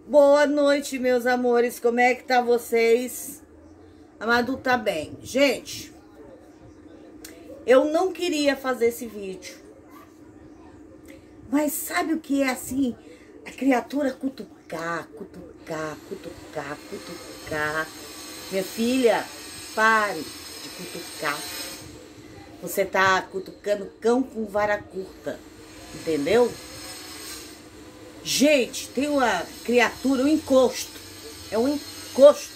Boa noite, meus amores. Como é que tá vocês? A Madu tá bem. Gente, eu não queria fazer esse vídeo. Mas sabe o que é assim? A criatura cutucar. Minha filha, pare de cutucar. Você tá cutucando cão com vara curta. Entendeu? Gente, tem uma criatura, um encosto. É um encosto.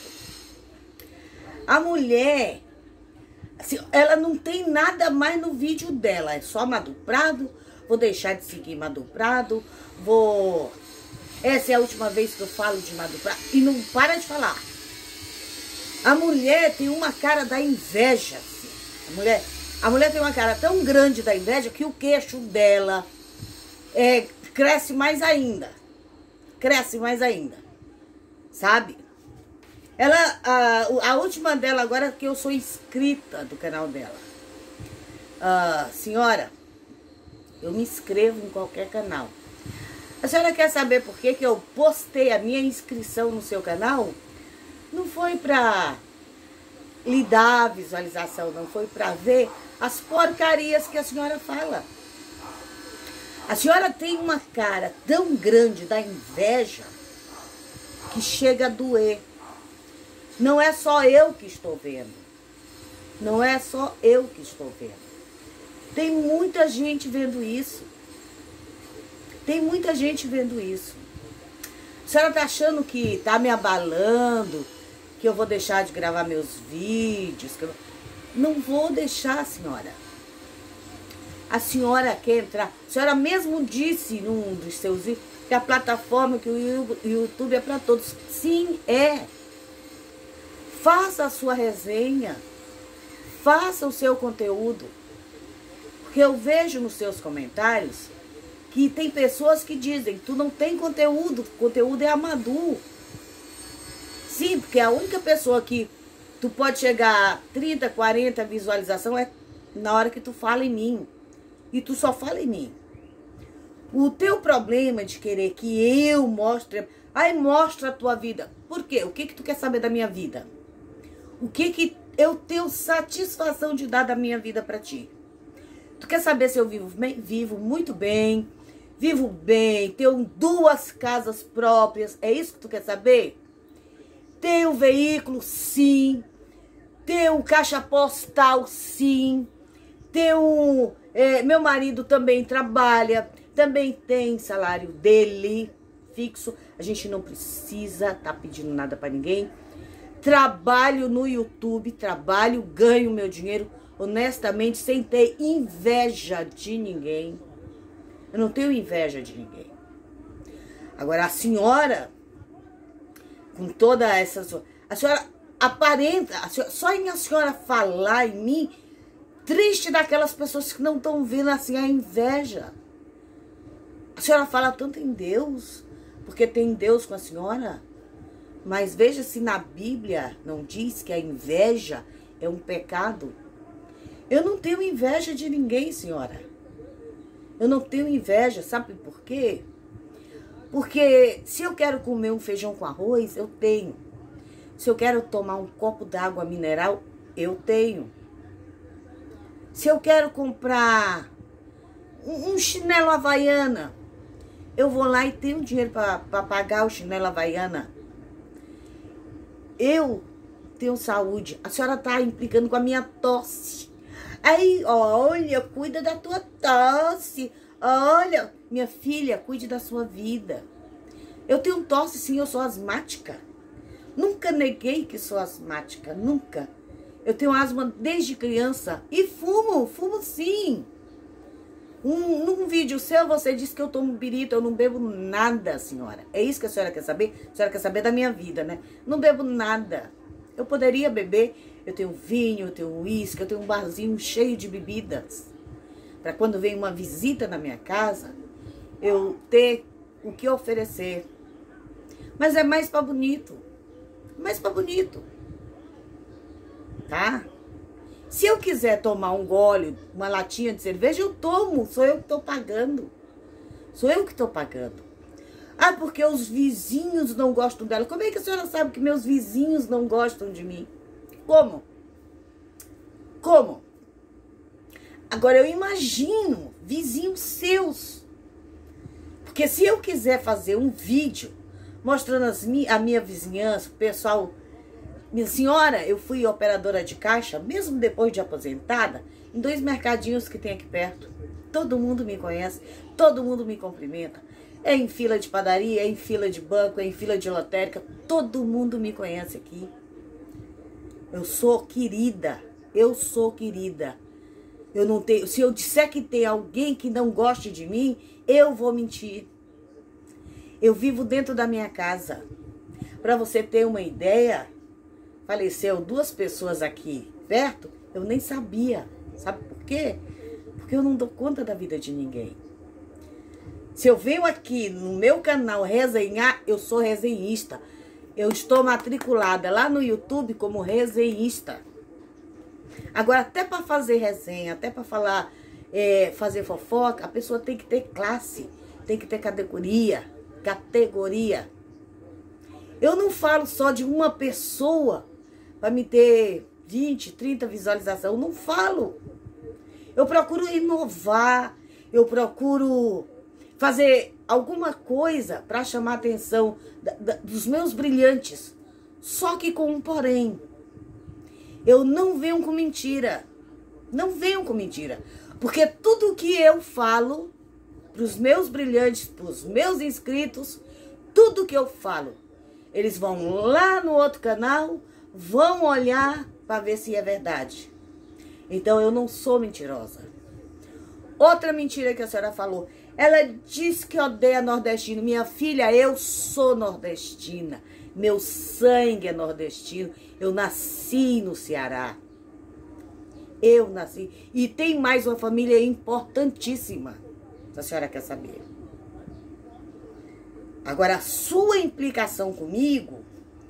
A mulher, assim, ela não tem nada mais no vídeo dela. É só Madu Prado. Vou deixar de seguir Madu Prado. Essa é a última vez que eu falo de Madu Prado. E não para de falar. A mulher tem uma cara da inveja. Assim. A mulher tem uma cara tão grande da inveja que o queixo dela cresce mais ainda. Sabe? A última dela agora, que eu sou inscrita do canal dela. Senhora, eu me inscrevo em qualquer canal. A senhora quer saber por que eu postei a minha inscrição no seu canal? Não foi pra lhe dar visualização, não foi pra ver as porcarias que a senhora fala. A senhora tem uma cara tão grande da inveja que chega a doer. Não é só eu que estou vendo. Não é só eu que estou vendo. Tem muita gente vendo isso. A senhora tá achando que tá me abalando, que eu vou deixar de gravar meus vídeos? Não vou deixar, senhora. A senhora quer entrar. A senhora mesmo disse num dos seus vídeos que a plataforma, que o YouTube é para todos. Sim, é. Faça a sua resenha. Faça o seu conteúdo. Porque eu vejo nos seus comentários que tem pessoas que dizem: tu não tem conteúdo, conteúdo é a Madu. Sim, porque a única pessoa que tu pode chegar a 30, 40 visualização é na hora que tu fala em mim. E tu só fala em mim. O teu problema de querer que eu mostre... Aí mostra a tua vida. Por quê? O que tu quer saber da minha vida? O que eu tenho satisfação de dar da minha vida pra ti? Tu quer saber se eu vivo bem? Vivo muito bem. Vivo bem. Tenho 2 casas próprias. É isso que tu quer saber? Tenho veículo, sim. Tenho caixa postal, sim. Tenho... meu marido também trabalha, também tem salário dele fixo. A gente não precisa tá pedindo nada para ninguém. Trabalho no YouTube, ganho meu dinheiro honestamente, sem ter inveja de ninguém. Eu não tenho inveja de ninguém. Agora a senhora, com toda essa... A senhora aparenta, só em a senhora falar em mim... Triste daquelas pessoas que não estão vendo assim a inveja. A senhora fala tanto em Deus, porque tem Deus com a senhora. Mas veja se na Bíblia não diz que a inveja é um pecado. Eu não tenho inveja de ninguém, senhora. Eu não tenho inveja, sabe por quê? Porque se eu quero comer um feijão com arroz, eu tenho. Se eu quero tomar um copo d'água mineral, eu tenho. Se eu quero comprar um chinelo Havaiana, eu vou lá e tenho dinheiro para pagar o chinelo Havaiana. Eu tenho saúde. A senhora está implicando com a minha tosse. Aí, olha, cuida da tua tosse. Olha, minha filha, cuide da sua vida. Eu tenho tosse, sim, eu sou asmática. Nunca neguei que sou asmática, nunca. Eu tenho asma desde criança e fumo sim. Num vídeo seu você disse que eu tomo birita, eu não bebo nada, senhora. É isso que a senhora quer saber? A senhora quer saber da minha vida, né? Não bebo nada. Eu poderia beber, eu tenho vinho, eu tenho uísque, eu tenho um barzinho cheio de bebidas. Para quando vem uma visita na minha casa, eu ter o que oferecer. Mas é mais para bonito. Tá? Se eu quiser tomar um gole, uma latinha de cerveja, eu tomo. Sou eu que estou pagando. Ah, porque os vizinhos não gostam dela. Como é que a senhora sabe que meus vizinhos não gostam de mim? Como? Como? Agora eu imagino vizinhos seus. Porque se eu quiser fazer um vídeo mostrando a minha vizinhança, o pessoal... Minha senhora, eu fui operadora de caixa, mesmo depois de aposentada, em 2 mercadinhos que tem aqui perto. Todo mundo me conhece, todo mundo me cumprimenta. É em fila de padaria, é em fila de banco, é em fila de lotérica. Todo mundo me conhece aqui. Eu sou querida, eu sou querida. Eu não tenho, se eu disser que tem alguém que não goste de mim, eu vou mentir. Eu vivo dentro da minha casa. Para você ter uma ideia, faleceu 2 pessoas aqui perto, eu nem sabia. Sabe por quê? Porque eu não dou conta da vida de ninguém. Se eu venho aqui no meu canal resenhar, eu sou resenhista. Eu estou matriculada lá no YouTube como resenhista. Agora, até para fazer resenha, até para falar, fazer fofoca, a pessoa tem que ter classe, tem que ter categoria. Eu não falo só de uma pessoa para me ter 20, 30 visualizações. Eu não falo. Eu procuro inovar, eu procuro fazer alguma coisa para chamar a atenção dos meus brilhantes. Só que com um porém. Eu não venho com mentira. Não venho com mentira. Porque tudo que eu falo para os meus brilhantes, para os meus inscritos, tudo que eu falo, eles vão lá no outro canal, vão olhar para ver se é verdade. Então eu não sou mentirosa. Outra mentira que a senhora falou. Ela diz que odeia nordestino. Minha filha, eu sou nordestina. Meu sangue é nordestino. Eu nasci no Ceará. Eu nasci. E tem mais uma família importantíssima. Se a senhora quer saber. Agora, a sua implicação comigo...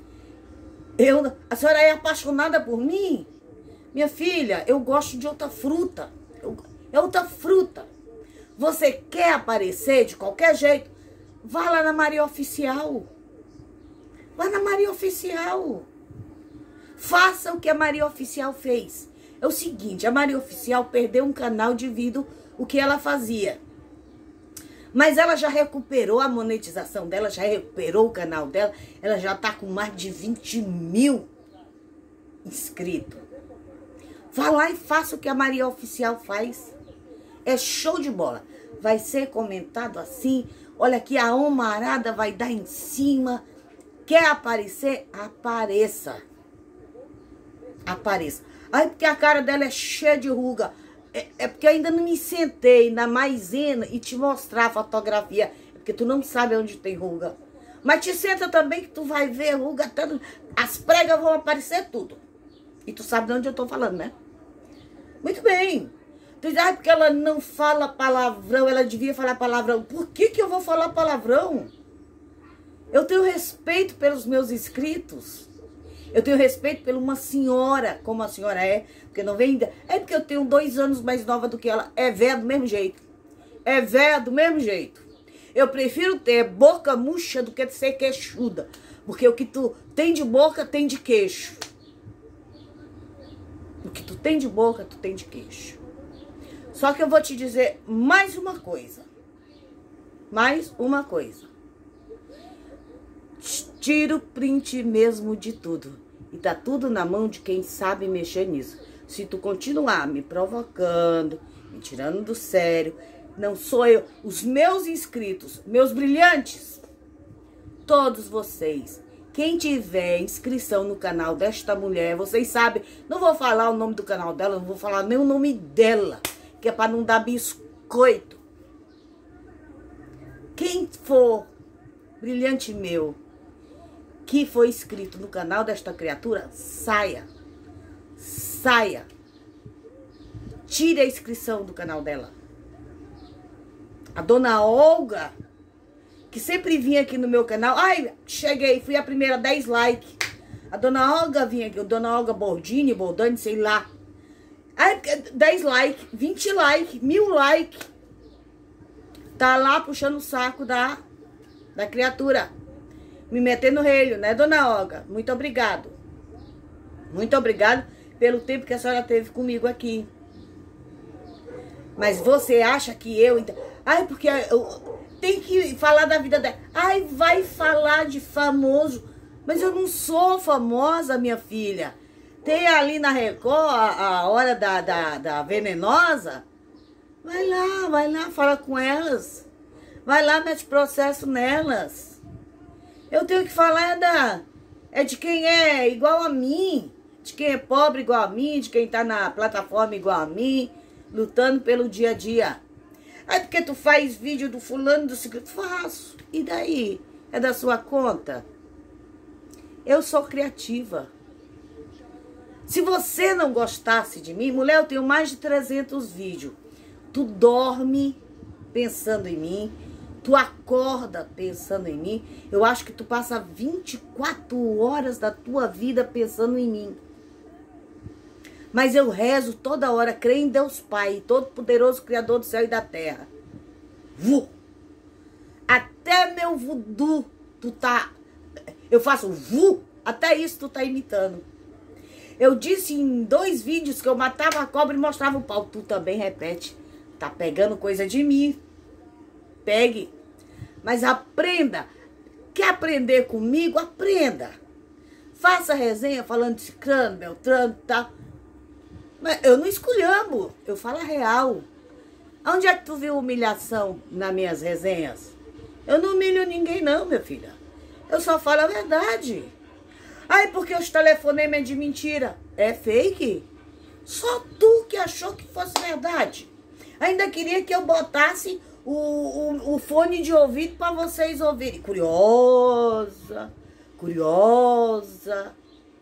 a senhora é apaixonada por mim? Minha filha, eu gosto de outra fruta. É outra fruta. Você quer aparecer de qualquer jeito? Vá lá na Maria Oficial. Vá na Maria Oficial. Faça o que a Maria Oficial fez. É o seguinte, a Maria Oficial perdeu um canal devido ao que ela fazia. Mas ela já recuperou a monetização dela, já recuperou o canal dela. Ela já está com mais de 20 mil inscritos. Vá lá e faça o que a Maria Oficial faz. É show de bola. Vai ser comentado assim. Olha aqui, a almarada vai dar em cima. Quer aparecer? Apareça. Apareça. Ai, porque a cara dela é cheia de ruga. É porque eu ainda não me sentei na maisena e te mostrar a fotografia. É porque tu não sabe onde tem ruga. Mas te senta também que tu vai ver ruga. As pregas vão aparecer tudo. E tu sabe de onde eu tô falando, né? Muito bem. Tu diz, porque ela não fala palavrão, ela devia falar palavrão. Por que eu vou falar palavrão? Eu tenho respeito pelos meus inscritos. Eu tenho respeito por uma senhora, como a senhora é. Porque não vem... É porque eu tenho 2 anos mais nova do que ela. É véia do mesmo jeito. É véia do mesmo jeito. Eu prefiro ter boca murcha do que ser queixuda. Porque o que tu tem de boca, tem de queixo. O que tu tem de boca, tu tem de queixo. Só que eu vou te dizer mais uma coisa. Mais uma coisa. Tira o print mesmo de tudo. E tá tudo na mão de quem sabe mexer nisso. Se tu continuar me provocando, me tirando do sério, não sou eu. Os meus inscritos, meus brilhantes, todos vocês, quem tiver inscrição no canal desta mulher, vocês sabem, não vou falar o nome do canal dela, não vou falar nem o nome dela, que é para não dar biscoito. Quem for brilhante meu, que foi inscrito no canal desta criatura, saia. Saia. Tire a inscrição do canal dela. A dona Olga, que sempre vinha aqui no meu canal. Ai, cheguei, fui a primeira 10 likes. A dona Olga vinha aqui, a dona Olga Bordini, Bordani, sei lá. Ai, 10 likes, 20 likes, 1000 likes. Tá lá puxando o saco da da criatura. Me meter no relho, né, dona Olga? Muito obrigado. Muito obrigado pelo tempo que a senhora teve comigo aqui. Mas você acha que eu... Ai, porque eu tenho que falar da vida dela. Ai, vai falar de famoso. Mas eu não sou famosa, minha filha. Tem ali na Record a hora da venenosa. Vai lá, fala com elas. Vai lá, mete processo nelas. Eu tenho que falar de quem é igual a mim. De quem é pobre igual a mim. De quem tá na plataforma igual a mim. Lutando pelo dia a dia. Aí porque tu faz vídeo do fulano, do ciclo. Faço. E daí? É da sua conta? Eu sou criativa. Se você não gostasse de mim, mulher, eu tenho mais de 300 vídeos. Tu dorme pensando em mim. Tu acorda pensando em mim. Eu acho que tu passa 24 horas da tua vida pensando em mim. Mas eu rezo toda hora, creio em Deus Pai, Todo-Poderoso, Criador do céu e da terra. Até meu voodoo, tu tá... Eu faço até isso tu tá imitando. Eu disse em 2 vídeos que eu matava a cobra e mostrava o pau. Tu também repete. Tá pegando coisa de mim. Pegue. Mas aprenda. Quer aprender comigo? Aprenda. Faça resenha falando de Cicrano, Beltrano e tal. Mas eu não esculhambo. Eu falo a real. Onde é que tu viu humilhação nas minhas resenhas? Eu não humilho ninguém não, minha filha. Eu só falo a verdade. Ai, porque os telefonemas é de mentira. É fake? Só tu que achou que fosse verdade. Ainda queria que eu botasse o fone de ouvido para vocês ouvirem. Curiosa. Curiosa.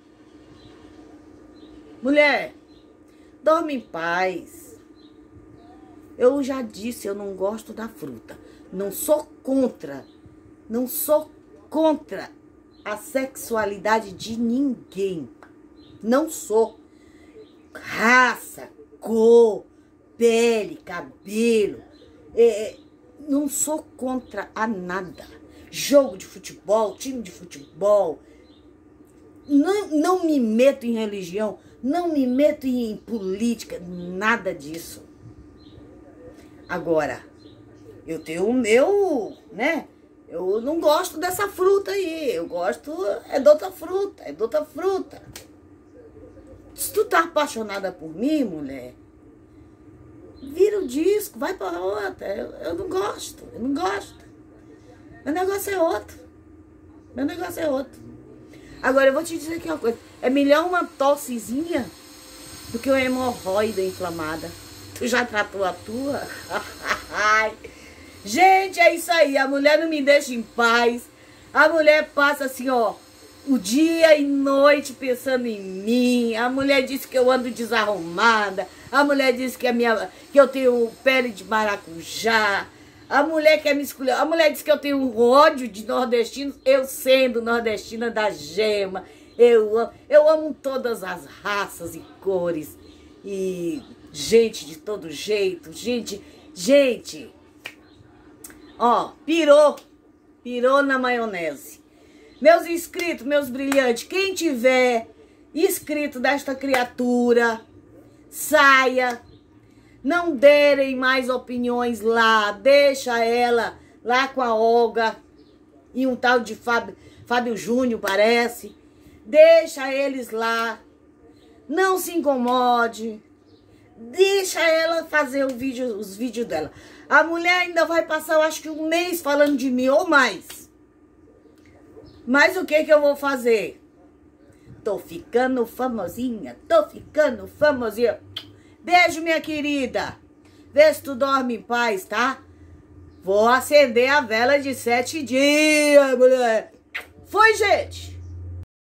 Mulher, dorme em paz. Eu já disse, eu não gosto da fruta. Não sou contra. Não sou contra a sexualidade de ninguém. Não sou. Raça, cor, pele, cabelo. Não sou contra a nada. Jogo de futebol, time de futebol. Não me meto em religião. Não me meto em política. Nada disso. Agora, eu tenho o meu, né? Eu não gosto dessa fruta aí. Eu gosto de outra fruta. É de outra fruta. Se tu tá apaixonada por mim, mulher, vira o disco, vai pra outra. Eu não gosto. Eu não gosto. Meu negócio é outro. Meu negócio é outro. Agora, eu vou te dizer aqui uma coisa. É melhor uma tossezinha do que uma hemorroida inflamada. Tu já tratou a tua? Gente, é isso aí. A mulher não me deixa em paz. A mulher passa assim, ó, o dia e noite pensando em mim. A mulher disse que eu ando desarrumada. A mulher disse que eu tenho pele de maracujá. A mulher quer me escolher. A mulher disse que eu tenho ódio de nordestinos. Eu sendo nordestina da gema. Eu amo todas as raças e cores. E gente de todo jeito. Gente. Ó, pirou na maionese. Meus inscritos, meus brilhantes, quem tiver inscrito desta criatura, saia. Não derem mais opiniões lá. Deixa ela lá com a Olga e um tal de Fábio Júnior, parece. Deixa eles lá. Não se incomode. Deixa ela fazer os vídeos dela. A mulher ainda vai passar, eu acho que 1 mês falando de mim ou mais. Mas o que eu vou fazer? Tô ficando famosinha. Beijo, minha querida. Vê se tu dorme em paz, tá? Vou acender a vela de 7 dias, mulher. Foi, gente.